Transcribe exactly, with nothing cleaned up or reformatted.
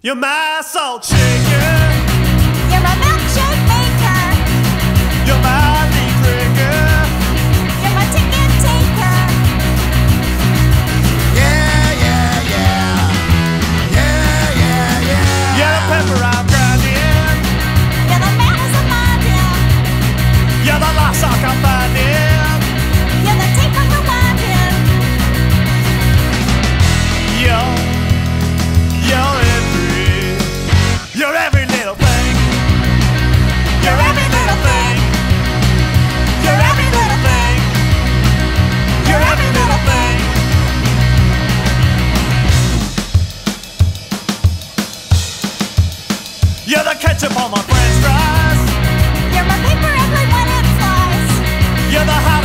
You're my salt shaker. You're my milkshake maker. You're my leaf breaker. You're my ticket taker. Yeah, yeah, yeah. Yeah, yeah, yeah. You're the pepper I'm grinding. You're the manners I'm minding. You're the lost sock I'm finding. You're the tape I'm rewinding. You're, you're every, you're every little thing. You're every little thing. You're every little thing. You're every little thing. You're the ketchup on my french fries. You're my paper ugly when it flies. You're the